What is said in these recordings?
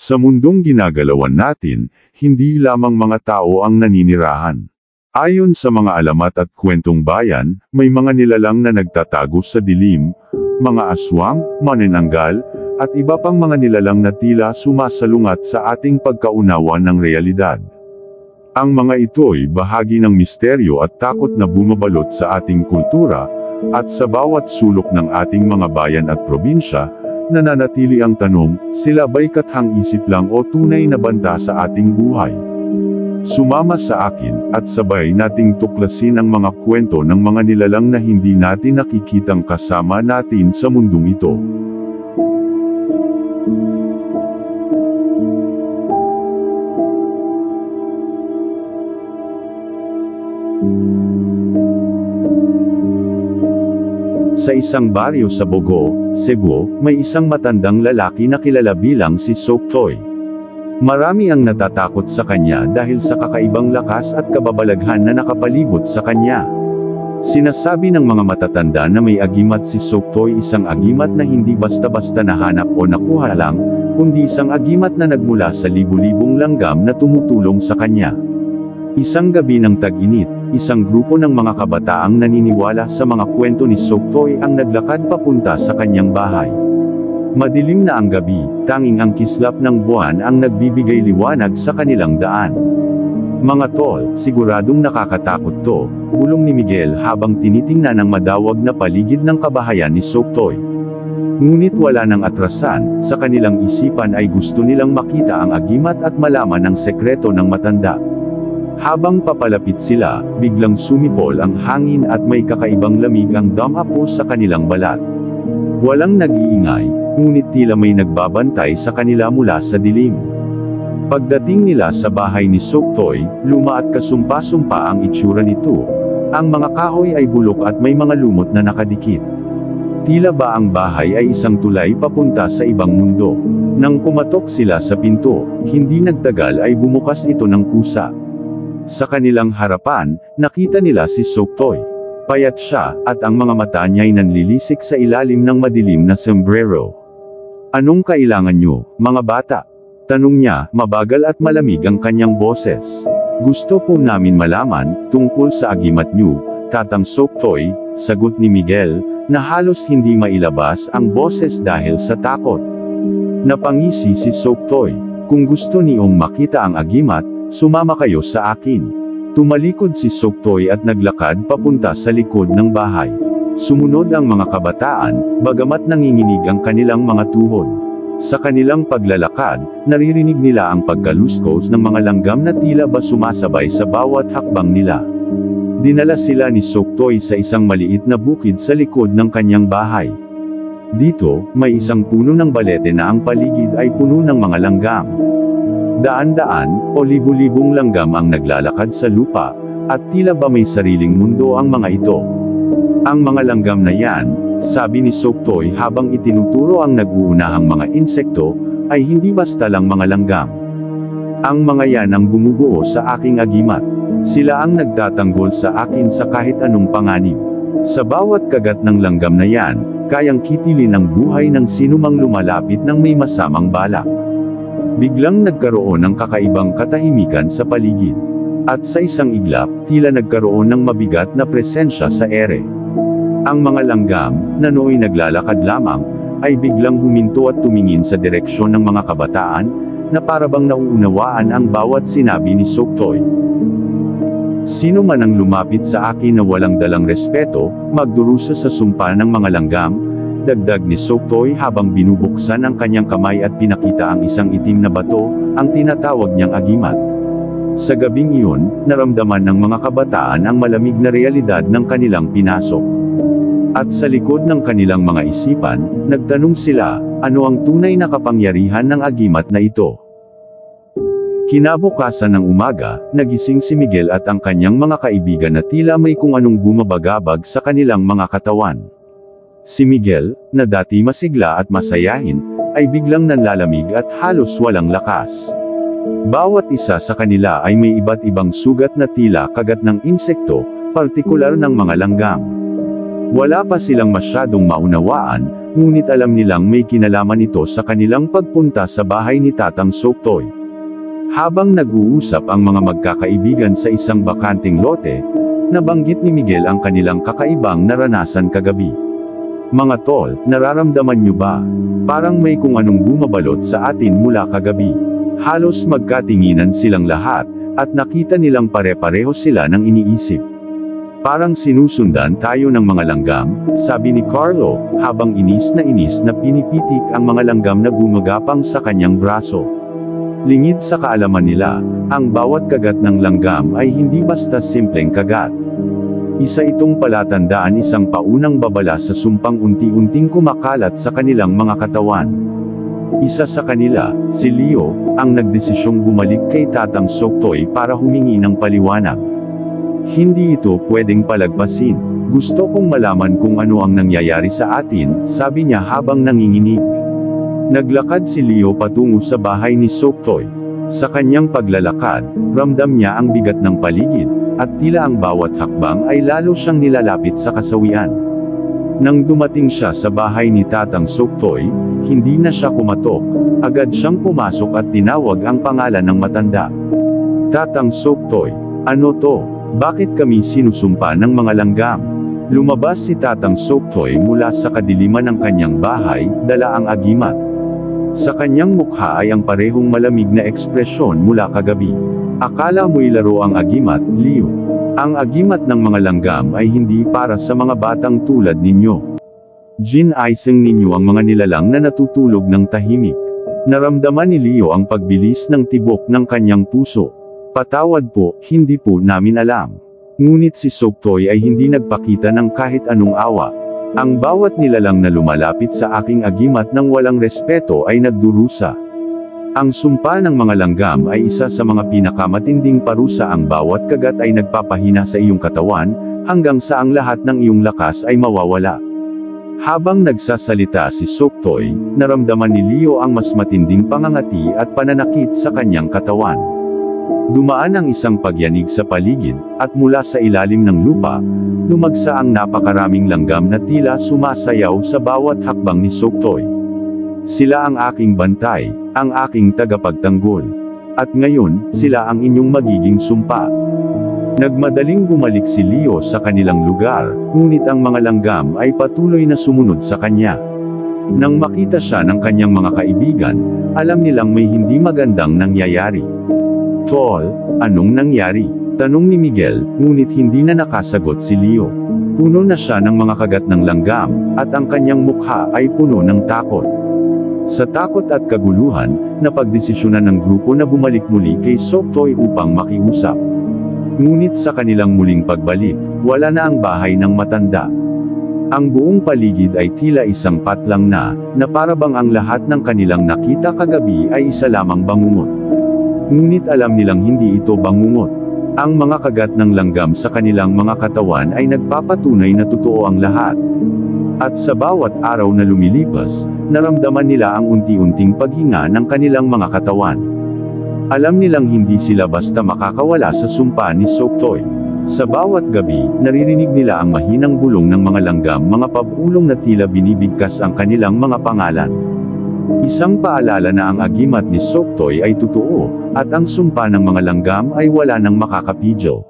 Sa mundong ginagalawan natin, hindi lamang mga tao ang naninirahan. Ayon sa mga alamat at kwentong bayan, may mga nilalang na nagtatago sa dilim, mga aswang, manananggal, at iba pang mga nilalang na tila sumasalungat sa ating pagkaunawa ng realidad. Ang mga ito'y bahagi ng misteryo at takot na bumabalot sa ating kultura, at sa bawat sulok ng ating mga bayan at probinsya, nananatili ang tanong, sila ba'y kathang-isip lang o tunay na banta sa ating buhay? Sumama sa akin, at sabay nating tuklasin ang mga kwento ng mga nilalang na hindi natin nakikitang kasama natin sa mundong ito. Sa isang baryo sa Bogo, Cebu, may isang matandang lalaki na kilala bilang si Sok Toy. Marami ang natatakot sa kanya dahil sa kakaibang lakas at kababalaghan na nakapalibot sa kanya. Sinasabi ng mga matatanda na may agimat si Sok Toy, isang agimat na hindi basta-basta nahanap o nakuha lang, kundi isang agimat na nagmula sa libu-libong langgam na tumutulong sa kanya. Isang gabi ng tag-init, isang grupo ng mga kabataang naniniwala sa mga kwento ni Sok Toy ang naglakad papunta sa kanyang bahay. Madilim na ang gabi, tanging ang kislap ng buwan ang nagbibigay liwanag sa kanilang daan. Mga tol, siguradong nakakatakot to, bulong ni Miguel habang tinitingnan ang madawag na paligid ng kabahayan ni Sok Toy. Ngunit wala nang atrasan, sa kanilang isipan ay gusto nilang makita ang agimat at malaman ang sekreto ng matanda. Habang papalapit sila, biglang sumipol ang hangin at may kakaibang lamig ang damapo sa kanilang balat. Walang nag-iingay, ngunit tila may nagbabantay sa kanila mula sa dilim. Pagdating nila sa bahay ni Sok Toy, luma at kasumpa-sumpa ang itsura nito. Ang mga kahoy ay bulok at may mga lumot na nakadikit. Tila ba ang bahay ay isang tulay papunta sa ibang mundo. Nang kumatok sila sa pinto, hindi nagtagal ay bumukas ito ng kusa. Sa kanilang harapan, nakita nila si Sok Toy. Payat siya, at ang mga mata niya'y nanlilisik sa ilalim ng madilim na sombrero. Anong kailangan niyo, mga bata? Tanong niya, mabagal at malamig ang kanyang boses. Gusto po namin malaman, tungkol sa agimat niyo, Tatang Sok Toy, sagot ni Miguel, na halos hindi mailabas ang boses dahil sa takot. Napangisi si Sok Toy, kung gusto niyong makita ang agimat, sumama kayo sa akin. Tumalikod si Sok Toy at naglakad papunta sa likod ng bahay. Sumunod ang mga kabataan, bagamat nanginginig ang kanilang mga tuhod. Sa kanilang paglalakad, naririnig nila ang pagkaluskos ng mga langgam na tila ba sumasabay sa bawat hakbang nila. Dinala sila ni Sok Toy sa isang maliit na bukid sa likod ng kanyang bahay. Dito, may isang puno ng balete na ang paligid ay puno ng mga langgam. Daan-daan, o libu-libong langgam ang naglalakad sa lupa, at tila ba may sariling mundo ang mga ito. Ang mga langgam na yan, sabi ni Sok Toy habang itinuturo ang nag-uunahang mga insekto, ay hindi basta lang mga langgam. Ang mga yan ang bumubuo sa aking agimat. Sila ang nagtatanggol sa akin sa kahit anong panganib. Sa bawat kagat ng langgam na yan, kayang kitilin ang buhay ng sinumang lumalapit ng may masamang balak. Biglang nagkaroon ng kakaibang katahimikan sa paligid. At sa isang iglap, tila nagkaroon ng mabigat na presensya sa ere. Ang mga langgam, na nooy naglalakad lamang, ay biglang huminto at tumingin sa direksyon ng mga kabataan, na parabang nauunawaan ang bawat sinabi ni Sok Toy. Sino man ang lumapit sa akin na walang dalang respeto, magdurusa sa sumpa ng mga langgam, dagdag ni Sok Toy habang binubuksan ang kanyang kamay at pinakita ang isang itim na bato, ang tinatawag niyang agimat. Sa gabing iyon, naramdaman ng mga kabataan ang malamig na realidad ng kanilang pinasok. At sa likod ng kanilang mga isipan, nagtanong sila, ano ang tunay na kapangyarihan ng agimat na ito? Kinabukasan ng umaga, nagising si Miguel at ang kanyang mga kaibigan na tila may kung anong bumabagabag sa kanilang mga katawan. Si Miguel, na dati masigla at masayahin, ay biglang nanlalamig at halos walang lakas. Bawat isa sa kanila ay may iba't ibang sugat na tila kagat ng insekto, partikular ng mga langgam. Wala pa silang masyadong maunawaan, ngunit alam nilang may kinalaman ito sa kanilang pagpunta sa bahay ni Tatang Soktoy. Habang nag-uusap ang mga magkakaibigan sa isang bakanting lote, nabanggit ni Miguel ang kanilang kakaibang naranasan kagabi. Mga tol, nararamdaman nyo ba? Parang may kung anong bumabalot sa atin mula kagabi. Halos magkatinginan silang lahat, at nakita nilang pare-pareho sila ng iniisip. Parang sinusundan tayo ng mga langgam, sabi ni Carlo, habang inis na pinipitik ang mga langgam na gumagapang sa kanyang braso. Lingid sa kaalaman nila, ang bawat kagat ng langgam ay hindi basta simpleng kagat. Isa itong palatandaan, isang paunang babala sa sumpang unti-unting kumakalat sa kanilang mga katawan. Isa sa kanila, si Leo, ang nagdesisyong bumalik kay Tatang Soktoy para humingi ng paliwanag. Hindi ito pwedeng palagpasin. Gusto kong malaman kung ano ang nangyayari sa atin, sabi niya habang nanginginig. Naglakad si Leo patungo sa bahay ni Soktoy. Sa kanyang paglalakad, ramdam niya ang bigat ng paligid, at tila ang bawat hakbang ay lalo siyang nilalapit sa kasawian. Nang dumating siya sa bahay ni Tatang Soktoy, hindi na siya kumatok. Agad siyang pumasok at tinawag ang pangalan ng matanda. Tatang Soktoy, ano to? Bakit kami sinusumpa ng mga langgam? Lumabas si Tatang Soktoy mula sa kadiliman ng kanyang bahay, dala ang agimat. Sa kanyang mukha ay ang parehong malamig na ekspresyon mula kagabi. Akala mo'y laro ang agimat, Leo. Ang agimat ng mga langgam ay hindi para sa mga batang tulad ninyo. Ginaising ninyo ang mga nilalang na natutulog ng tahimik. Naramdaman ni Leo ang pagbilis ng tibok ng kanyang puso. Patawad po, hindi po namin alam. Ngunit si Soktoy ay hindi nagpakita ng kahit anong awa. Ang bawat nilalang na lumalapit sa aking agimat ng walang respeto ay nagdurusa. Ang sumpa ng mga langgam ay isa sa mga pinakamatinding parusa. Ang bawat kagat ay nagpapahina sa iyong katawan, hanggang sa ang lahat ng iyong lakas ay mawawala. Habang nagsasalita si Soktoy, naramdaman ni Leo ang mas matinding pangangati at pananakit sa kanyang katawan. Dumaan ang isang pagyanig sa paligid, at mula sa ilalim ng lupa, lumagsa ang napakaraming langgam na tila sumasayaw sa bawat hakbang ni Soktoy. Sila ang aking bantay, ang aking tagapagtanggol. At ngayon, sila ang inyong magiging sumpa. Nagmadaling bumalik si Leo sa kanilang lugar, ngunit ang mga langgam ay patuloy na sumunod sa kanya. Nang makita siya ng kanyang mga kaibigan, alam nilang may hindi magandang nangyayari. Tol, anong nangyari? Tanong ni Miguel, ngunit hindi na nakasagot si Leo. Puno na siya ng mga kagat ng langgam, at ang kanyang mukha ay puno ng takot. Sa takot at kaguluhan, napagdesisyonan ng grupo na bumalik muli kay Soktoy upang makiusap. Ngunit sa kanilang muling pagbalik, wala na ang bahay ng matanda. Ang buong paligid ay tila isang patlang na parabang ang lahat ng kanilang nakita kagabi ay isa lamang bangungot. Ngunit alam nilang hindi ito bangungot. Ang mga kagat ng langgam sa kanilang mga katawan ay nagpapatunay na totoo ang lahat. At sa bawat araw na lumilipas, naramdaman nila ang unti-unting paghinga ng kanilang mga katawan. Alam nilang hindi sila basta makakawala sa sumpa ni Soktoy. Sa bawat gabi, naririnig nila ang mahinang bulong ng mga langgam, mga pabulong na tila binibigkas ang kanilang mga pangalan. Isang paalala na ang agimat ni Soktoy ay totoo, at ang sumpa ng mga langgam ay wala nang makakapigil.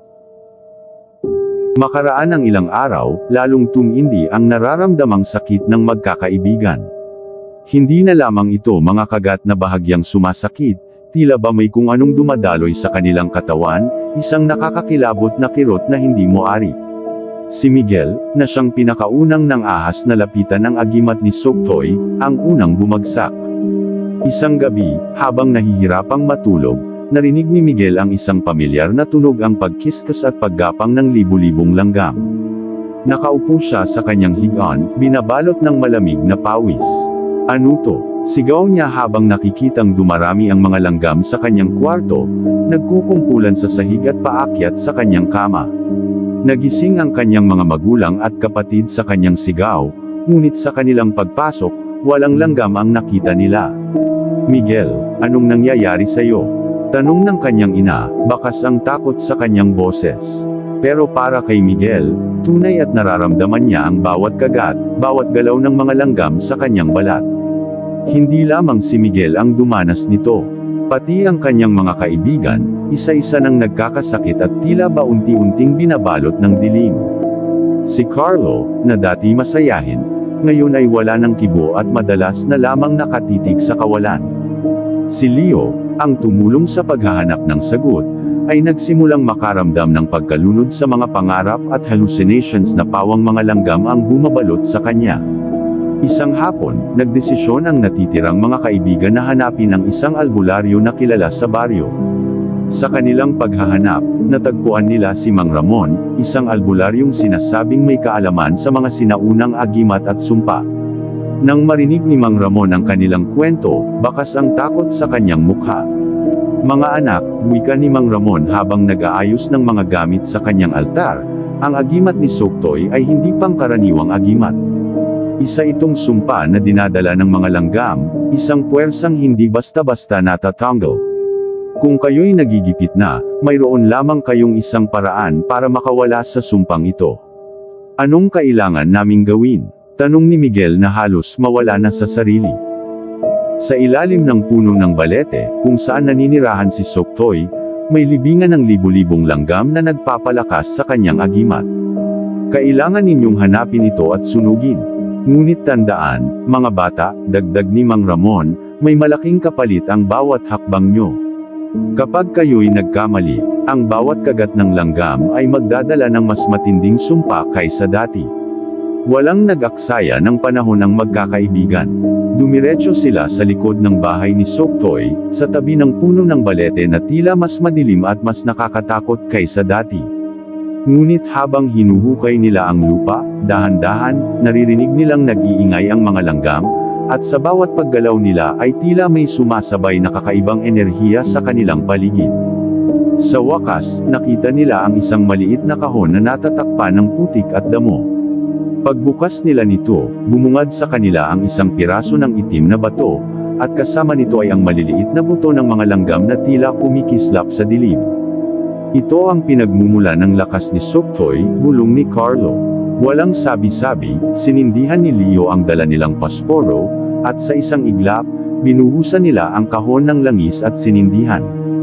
Makaraan ang ilang araw, lalong tumindi ang nararamdamang sakit ng magkakaibigan. Hindi na lamang ito mga kagat na bahagyang sumasakit, tila ba may kung anong dumadaloy sa kanilang katawan, isang nakakakilabot na kirot na hindi moari. Si Miguel, na siyang pinakaunang nang ahas na lapitan ng agimat ni Soktoy, ang unang bumagsak. Isang gabi, habang nahihirapang matulog, narinig ni Miguel ang isang pamilyar na tunog, ang pagkiskas at paggapang ng libu-libong langgam. Nakaupo siya sa kanyang higaan, binabalot ng malamig na pawis. Ano to? Sigaw niya habang nakikitang dumarami ang mga langgam sa kanyang kwarto, nagkukumpulan sa sahig at paakyat sa kanyang kama. Nagising ang kanyang mga magulang at kapatid sa kanyang sigaw, ngunit sa kanilang pagpasok, walang langgam ang nakita nila. Miguel, anong nangyayari sa'yo? Tanong ng kanyang ina, bakas ang takot sa kanyang boses. Pero para kay Miguel, tunay at nararamdaman niya ang bawat kagat, bawat galaw ng mga langgam sa kanyang balat. Hindi lamang si Miguel ang dumanas nito. Pati ang kanyang mga kaibigan, isa-isa nang nagkakasakit at tila ba unti-unting binabalot ng dilim. Si Carlo, na dati masayahin, ngayon ay wala ng kibo at madalas na lamang nakatitig sa kawalan. Si Leo, ang tumulong sa paghahanap ng sagot, ay nagsimulang makaramdam ng pagkalunod sa mga pangarap at hallucinations na pawang mga langgam ang bumabalot sa kanya. Isang hapon, nagdesisyon ang natitirang mga kaibigan na hanapin ang isang albularyo na kilala sa baryo. Sa kanilang paghahanap, natagpuan nila si Mang Ramon, isang albularyong sinasabing may kaalaman sa mga sinaunang agimat at sumpa. Nang marinig ni Mang Ramon ang kanilang kwento, bakas ang takot sa kanyang mukha. Mga anak, wika ni Mang Ramon habang nag-aayos ng mga gamit sa kanyang altar, ang agimat ni Soktoy ay hindi pangkaraniwang agimat. Isa itong sumpa na dinadala ng mga langgam, isang puwersang hindi basta-basta natatanggal. Kung kayo'y nagigipit na, mayroon lamang kayong isang paraan para makawala sa sumpang ito. Anong kailangan naming gawin? Tanong ni Miguel na halos mawala na sa sarili. Sa ilalim ng puno ng balete, kung saan naninirahan si Soktoy, may libingan ng libu-libong langgam na nagpapalakas sa kanyang agimat. Kailangan ninyong hanapin ito at sunugin. Ngunit tandaan, mga bata, dagdag ni Mang Ramon, may malaking kapalit ang bawat hakbang nyo. Kapag kayo'y nagkamali, ang bawat kagat ng langgam ay magdadala ng mas matinding sumpa kaysa dati. Walang nag-aksaya ng panahon ng magkakaibigan. Dumiretso sila sa likod ng bahay ni Soktoy, sa tabi ng puno ng balete na tila mas madilim at mas nakakatakot kaysa dati. Ngunit habang hinuhukay nila ang lupa, dahan-dahan, naririnig nilang nag-iingay ang mga langgam, at sa bawat paggalaw nila ay tila may sumasabay na kakaibang enerhiya sa kanilang paligid. Sa wakas, nakita nila ang isang maliit na kahon na natatakpan ng putik at damo. Pagbukas nila nito, bumungad sa kanila ang isang piraso ng itim na bato, at kasama nito ay ang maliliit na buto ng mga langgam na tila kumikislap sa dilim. Ito ang pinagmumula ng lakas ni Soktoy, bulong ni Carlo. Walang sabi-sabi, sinindihan ni Leo ang dala nilang pasporo, at sa isang iglap, binuhusan nila ang kahon ng langis at sinindihan.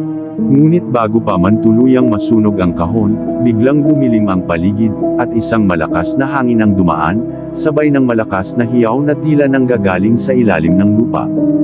Ngunit bago pa man tuluyang masunog ang kahon, biglang dumilim ang paligid, at isang malakas na hangin ang dumaan, sabay ng malakas na hiyaw na tila nanggagaling sa ilalim ng lupa.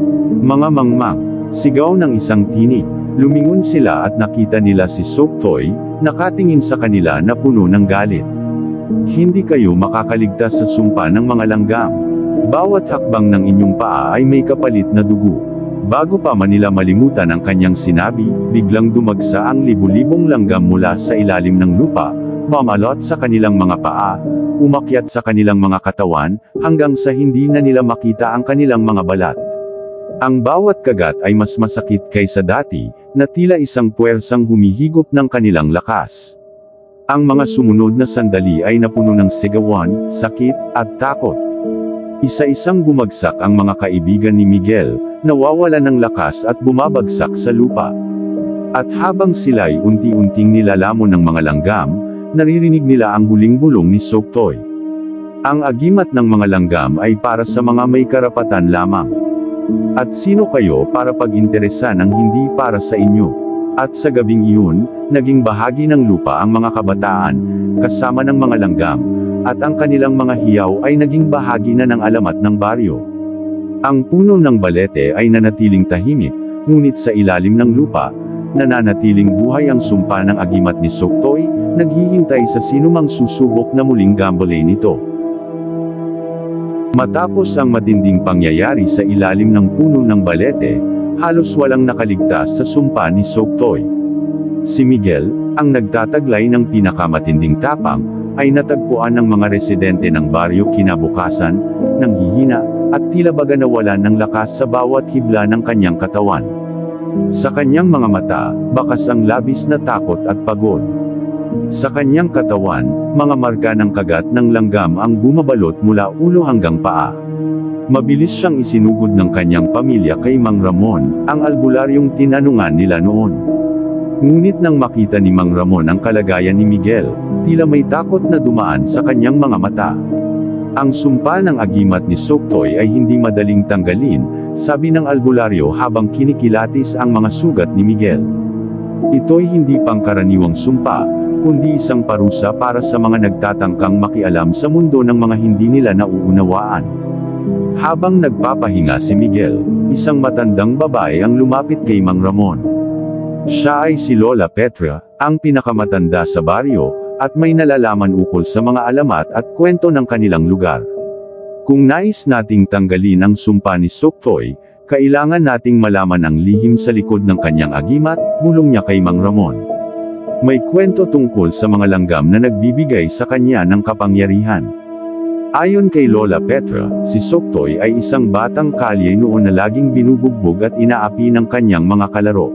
Mga mangmang, sigaw ng isang tinig. Lumingon sila at nakita nila si Soktoy, nakatingin sa kanila na puno ng galit. Hindi kayo makakaligtas sa sumpa ng mga langgam. Bawat hakbang ng inyong paa ay may kapalit na dugo. Bago pa man nila malimutan ang kanyang sinabi, biglang dumagsa ang libu-libong langgam mula sa ilalim ng lupa, mamalot sa kanilang mga paa, umakyat sa kanilang mga katawan, hanggang sa hindi na nila makita ang kanilang mga balat. Ang bawat kagat ay mas masakit kaysa dati, na tila isang puwersang humihigop ng kanilang lakas. Ang mga sumunod na sandali ay napuno ng sigawan, sakit, at takot. Isa-isang bumagsak ang mga kaibigan ni Miguel, nawawala ng lakas at bumabagsak sa lupa. At habang sila'y unti-unting nilalamon ng mga langgam, naririnig nila ang huling bulong ni Soktoy. Ang agimat ng mga langgam ay para sa mga may karapatan lamang. At sino kayo para pag-interesan ang hindi para sa inyo? At sa gabing iyon, naging bahagi ng lupa ang mga kabataan, kasama ng mga langgam, at ang kanilang mga hiyaw ay naging bahagi na ng alamat ng baryo. Ang puno ng balete ay nanatiling tahimik, ngunit sa ilalim ng lupa, nananatiling buhay ang sumpa ng agimat ni Soktoy, naghihintay sa sinumang susubok na muling gambalain ito. Matapos ang matinding pangyayari sa ilalim ng puno ng balete, halos walang nakaligtas sa sumpa ni Soktoy. Si Miguel, ang nagtataglay ng pinakamatinding tapang, ay natagpuan ng mga residente ng baryo kinabukasan, nanghihina, at tila baga nawalan ng lakas sa bawat hibla ng kanyang katawan. Sa kanyang mga mata, bakas ang labis na takot at pagod. Sa kanyang katawan, mga marka ng kagat ng langgam ang bumabalot mula ulo hanggang paa. Mabilis siyang isinugod ng kanyang pamilya kay Mang Ramon, ang albularyong tinanungan nila noon. Ngunit nang makita ni Mang Ramon ang kalagayan ni Miguel, tila may takot na dumaan sa kanyang mga mata. Ang sumpa ng agimat ni Soktoy ay hindi madaling tanggalin, sabi ng albularyo habang kinikilatis ang mga sugat ni Miguel. Ito'y hindi pangkaraniwang sumpa, kundi isang parusa para sa mga nagtatangkang makialam sa mundo ng mga hindi nila nauunawaan. Habang nagpapahinga si Miguel, isang matandang babae ang lumapit kay Mang Ramon. Siya ay si Lola Petra, ang pinakamatanda sa baryo, at may nalalaman ukol sa mga alamat at kwento ng kanilang lugar. Kung nais nating tanggalin ang sumpa ni Soktoy, kailangan nating malaman ang lihim sa likod ng kanyang agimat, bulong niya kay Mang Ramon. May kwento tungkol sa mga langgam na nagbibigay sa kanya ng kapangyarihan. Ayon kay Lola Petra, si Soktoy ay isang batang kalye noon na laging binubugbog at inaapi ng kanyang mga kalaro.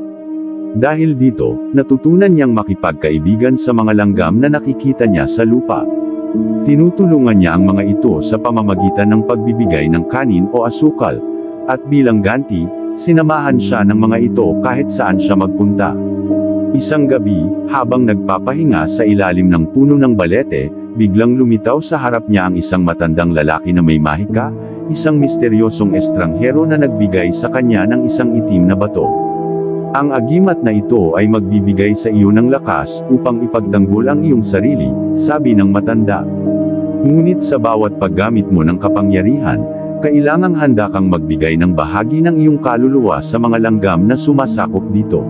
Dahil dito, natutunan niyang makipagkaibigan sa mga langgam na nakikita niya sa lupa. Tinutulungan niya ang mga ito sa pamamagitan ng pagbibigay ng kanin o asukal, at bilang ganti, sinamahan siya ng mga ito kahit saan siya magpunta. Isang gabi, habang nagpapahinga sa ilalim ng puno ng balete, biglang lumitaw sa harap niya ang isang matandang lalaki na may mahika, isang misteryosong estranghero na nagbigay sa kanya ng isang itim na bato. Ang agimat na ito ay magbibigay sa iyo ng lakas upang ipagtanggol ang iyong sarili, sabi ng matanda. Ngunit sa bawat paggamit mo ng kapangyarihan, kailangang handa kang magbigay ng bahagi ng iyong kaluluwa sa mga langgam na sumasakop dito.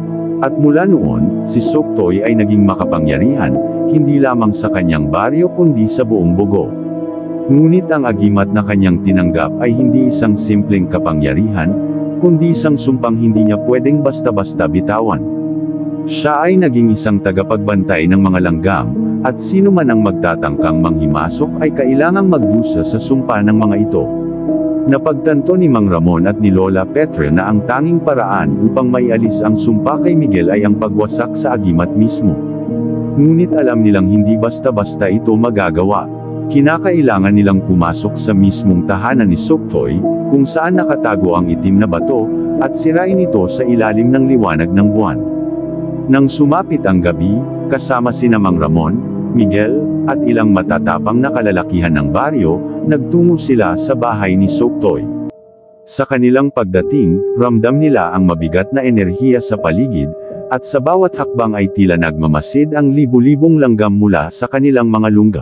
At mula noon, si Soktoy ay naging makapangyarihan, hindi lamang sa kanyang baryo kundi sa buong Bogo. Ngunit ang agimat na kanyang tinanggap ay hindi isang simpleng kapangyarihan, kundi isang sumpang hindi niya pwedeng basta-basta bitawan. Siya ay naging isang tagapagbantay ng mga langgam, at sino man ang magtatangkang manghimasok ay kailangang magdusa sa sumpa ng mga ito. Napagtanto ni Mang Ramon at ni Lola Petra na ang tanging paraan upang maialis ang sumpa kay Miguel ay ang pagwasak sa agimat mismo. Ngunit alam nilang hindi basta-basta ito magagawa. Kinakailangan nilang pumasok sa mismong tahanan ni Soktoy, kung saan nakatago ang itim na bato, at sirain ito sa ilalim ng liwanag ng buwan. Nang sumapit ang gabi, kasama sina Mang Ramon, Miguel, at ilang matatapang na kalalakihan ng baryo, nagtungo sila sa bahay ni Soktoy. Sa kanilang pagdating, ramdam nila ang mabigat na enerhiya sa paligid, at sa bawat hakbang ay tila nagmamasid ang libu-libong langgam mula sa kanilang mga lungga.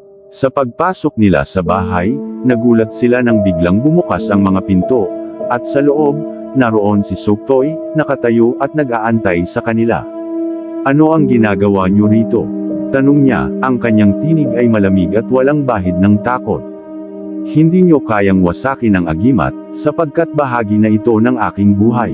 Sa pagpasok nila sa bahay, nagulat sila nang biglang bumukas ang mga pinto, at sa loob, naroon si Soktoy, nakatayo at nag-aantay sa kanila. Ano ang ginagawa niyo rito? Tanong niya, ang kanyang tinig ay malamig at walang bahid ng takot. Hindi niyo kayang wasakin ang agimat, sapagkat bahagi na ito ng aking buhay.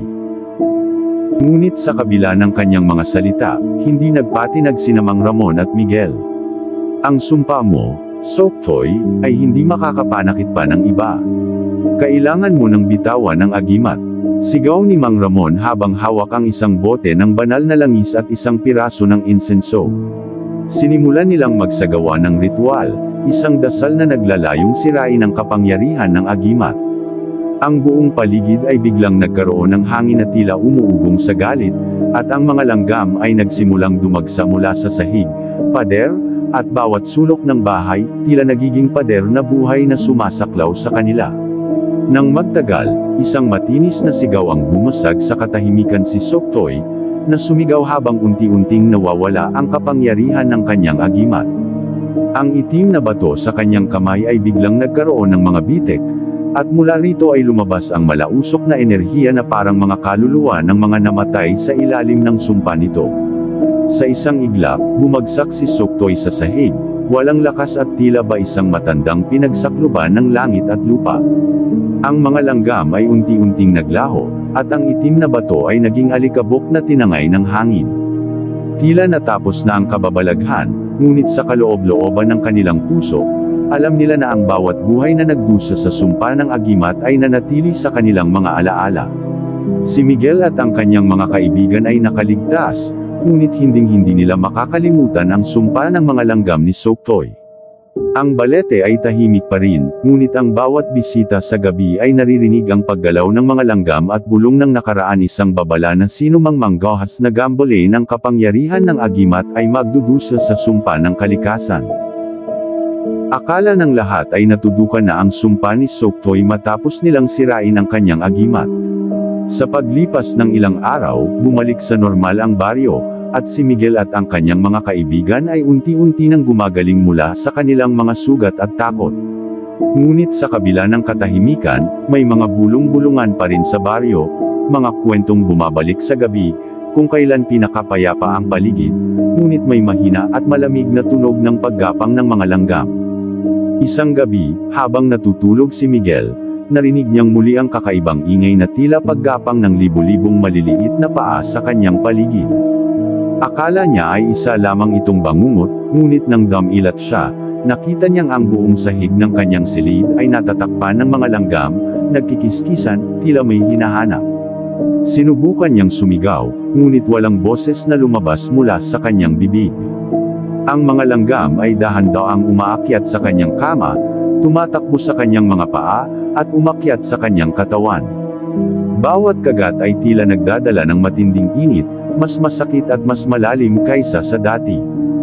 Ngunit sa kabila ng kanyang mga salita, hindi nagpatinag sina Mang Ramon at Miguel. Ang sumpa mo, Soktoy, ay hindi makakapanakit pa ng iba. Kailangan mo nang bitawan ang agimat. Sigaw ni Mang Ramon habang hawak ang isang bote ng banal na langis at isang piraso ng insenso. Sinimulan nilang magsagawa ng ritual, isang dasal na naglalayong sirain ang kapangyarihan ng agimat. Ang buong paligid ay biglang nagkaroon ng hangin na tila umuugong sa galit, at ang mga langgam ay nagsimulang dumagsa mula sa sahig, pader, at bawat sulok ng bahay, tila nagiging pader na buhay na sumasaklaw sa kanila. Nang magtagal, isang matinis na sigaw ang bumasag sa katahimikan si Soktoy, na sumigaw habang unti-unting nawawala ang kapangyarihan ng kanyang agimat. Ang itim na bato sa kanyang kamay ay biglang nagkaroon ng mga bitek, at mula rito ay lumabas ang malausok na enerhiya na parang mga kaluluwa ng mga namatay sa ilalim ng sumpa nito. Sa isang iglap, bumagsak si Soktoy sa sahig, walang lakas at tila ba isang matandang pinagsakluban ng langit at lupa. Ang mga langgam ay unti-unting naglaho, at ang itim na bato ay naging alikabok na tinangay ng hangin. Tila natapos na ang kababalaghan, ngunit sa kaloob-looban ng kanilang puso, alam nila na ang bawat buhay na nagdusa sa sumpa ng agimat ay nanatili sa kanilang mga alaala. Si Miguel at ang kanyang mga kaibigan ay nakaligtas, ngunit hinding-hindi nila makakalimutan ang sumpa ng mga langgam ni Soktoy. Ang balete ay tahimik pa rin, ngunit ang bawat bisita sa gabi ay naririnig ang paggalaw ng mga langgam at bulong ng nakaraan. Isang babala na sinumang manggahas na gambole ng kapangyarihan ng agimat ay magdudusa sa sumpa ng kalikasan. Akala ng lahat ay natudukan na ang sumpa ni Soktoy matapos nilang sirain ang kanyang agimat. Sa paglipas ng ilang araw, bumalik sa normal ang baryo, at si Miguel at ang kanyang mga kaibigan ay unti-unti nang gumagaling mula sa kanilang mga sugat at takot. Ngunit sa kabila ng katahimikan, may mga bulong-bulungan pa rin sa baryo, mga kwentong bumabalik sa gabi, kung kailan pinakapayapa ang paligid, ngunit may mahina at malamig na tunog ng paggapang ng mga langgam. Isang gabi, habang natutulog si Miguel, narinig niyang muli ang kakaibang ingay na tila paggapang ng libu-libong maliliit na paa sa kanyang paligid. Akala niya ay isa lamang itong bangungot, ngunit nang dumilat siya, nakita niyang ang buong sahig ng kanyang silid ay natatakpan ng mga langgam, nagkikiskisan, tila may hinahanap. Sinubukan niyang sumigaw, ngunit walang boses na lumabas mula sa kanyang bibig. Ang mga langgam ay dahan-daang umaakyat sa kanyang kama, tumatakbo sa kanyang mga paa, at umakyat sa kanyang katawan. Bawat kagat ay tila nagdadala ng matinding init, mas masakit at mas malalim kaysa sa dati.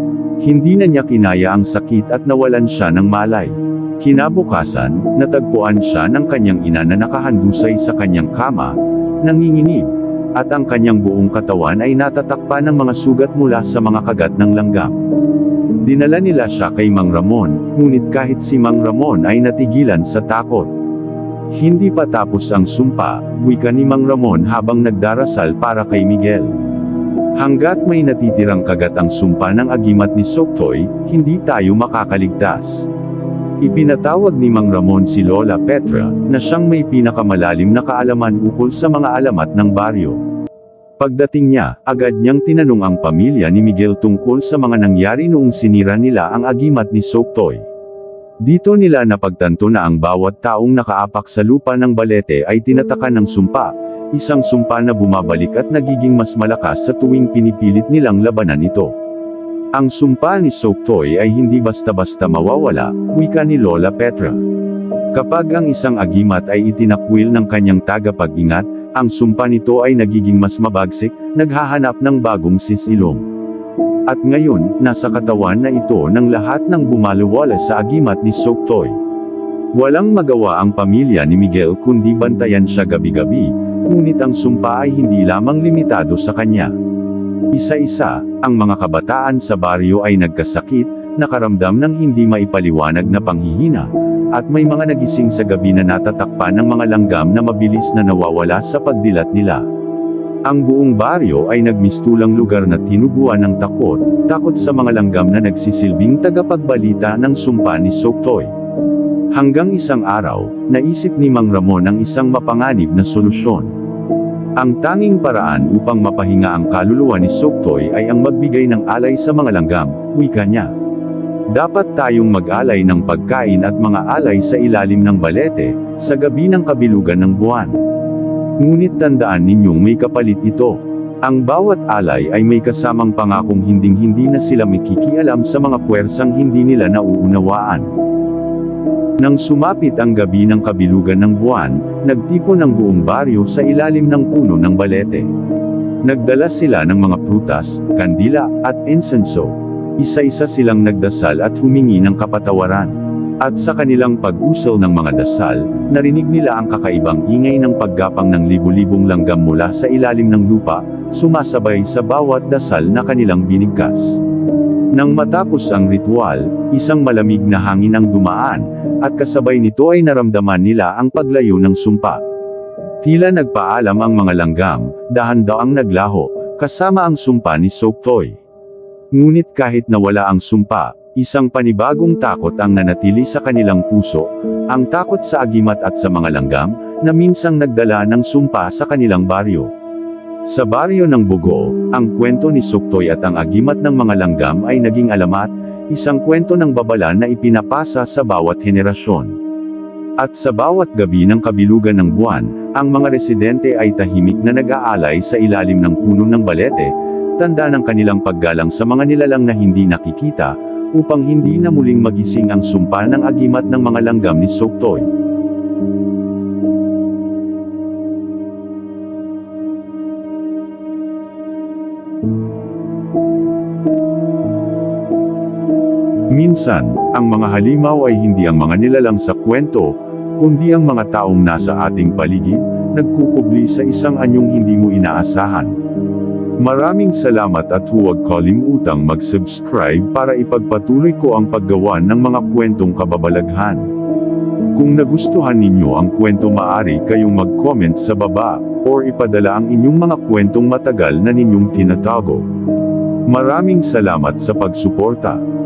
Hindi na niya kinaya ang sakit at nawalan siya ng malay. Kinabukasan, natagpuan siya ng kanyang ina na nakahandusay sa kanyang kama, nanginginig, at ang kanyang buong katawan ay natatakpan ng mga sugat mula sa mga kagat ng langgam. Dinala nila siya kay Mang Ramon, ngunit kahit si Mang Ramon ay natigilan sa takot. Hindi pa tapos ang sumpa, wika ni Mang Ramon habang nagdarasal para kay Miguel. Hanggat may natitirang kagat ang sumpa ng agimat ni Soktoy, hindi tayo makakaligtas. Ipinatawag ni Mang Ramon si Lola Petra, na siyang may pinakamalalim na kaalaman ukol sa mga alamat ng baryo. Pagdating niya, agad niyang tinanong ang pamilya ni Miguel tungkol sa mga nangyari noong sinira nila ang agimat ni Soktoy. Dito nila napagtanto na ang bawat taong nakaapak sa lupa ng balete ay tinatakan ng sumpa, isang sumpa na bumabalik at nagiging mas malakas sa tuwing pinipilit nilang labanan ito. Ang sumpa ni Soktoy ay hindi basta-basta mawawala, wika ni Lola Petra. Kapag ang isang agimat ay itinakwil ng kanyang tagapag-ingat, ang sumpa nito ay nagiging mas mabagsik, naghahanap ng bagong sisilong. At ngayon, nasa katawan na ito ng lahat ng bumaliwala sa agimat ni Soktoy. Walang magawa ang pamilya ni Miguel kundi bantayan siya gabi-gabi, ngunit ang sumpa ay hindi lamang limitado sa kanya. Isa-isa, ang mga kabataan sa baryo ay nagkasakit, nakaramdam ng hindi maipaliwanag na panghihina, at may mga nagising sa gabi na natatakpan ng mga langgam na mabilis na nawawala sa pagdilat nila. Ang buong baryo ay nagmistulang lugar na tinubuan ng takot sa mga langgam na nagsisilbing tagapagbalita ng sumpa ni Soktoy. Hanggang isang araw, naisip ni Mang Ramon ang isang mapanganib na solusyon. Ang tanging paraan upang mapahinga ang kaluluwa ni Soktoy ay ang magbigay ng alay sa mga langgam, wika niya. Dapat tayong mag-alay ng pagkain at mga alay sa ilalim ng balete, sa gabi ng kabilugan ng buwan. Ngunit tandaan ninyong may kapalit ito. Ang bawat alay ay may kasamang pangakong hinding-hindi na sila makikialam sa mga puwersang hindi nila nauunawaan. Nang sumapit ang gabi ng kabilugan ng buwan, nagtipon ang buong baryo sa ilalim ng puno ng balete. Nagdala sila ng mga prutas, kandila, at insenso. Isa-isa silang nagdasal at humingi ng kapatawaran. At sa kanilang pag-usal ng mga dasal, narinig nila ang kakaibang ingay ng paggapang ng libu-libong langgam mula sa ilalim ng lupa, sumasabay sa bawat dasal na kanilang binigkas. Nang matapos ang ritual, isang malamig na hangin ang dumaan, at kasabay nito ay naramdaman nila ang paglayo ng sumpa. Tila nagpaalam ang mga langgam, dahan-daang naglaho, kasama ang sumpa ni Soktoy. Ngunit kahit nawala ang sumpa, isang panibagong takot ang nanatili sa kanilang puso, ang takot sa agimat at sa mga langgam, na minsang nagdala ng sumpa sa kanilang baryo. Sa baryo ng Bogo, ang kwento ni Soktoy at ang agimat ng mga langgam ay naging alamat, isang kwento ng babala na ipinapasa sa bawat henerasyon. At sa bawat gabi ng kabilugan ng buwan, ang mga residente ay tahimik na nag-aalay sa ilalim ng puno ng balete, tanda ng kanilang paggalang sa mga nilalang na hindi nakikita, upang hindi na muling magising ang sumpa ng agimat ng mga langgam ni Soktoy. Minsan, ang mga halimaw ay hindi ang mga nilalang sa kwento, kundi ang mga taong nasa ating paligid, nagkukubli sa isang anyong hindi mo inaasahan. Maraming salamat at huwag kalimutang mag-subscribe para ipagpatuloy ko ang paggawa ng mga kwentong kababalaghan. Kung nagustuhan ninyo ang kwento, maaari kayong mag-comment sa baba, or ipadala ang inyong mga kwentong matagal na ninyong tinatago. Maraming salamat sa pagsuporta.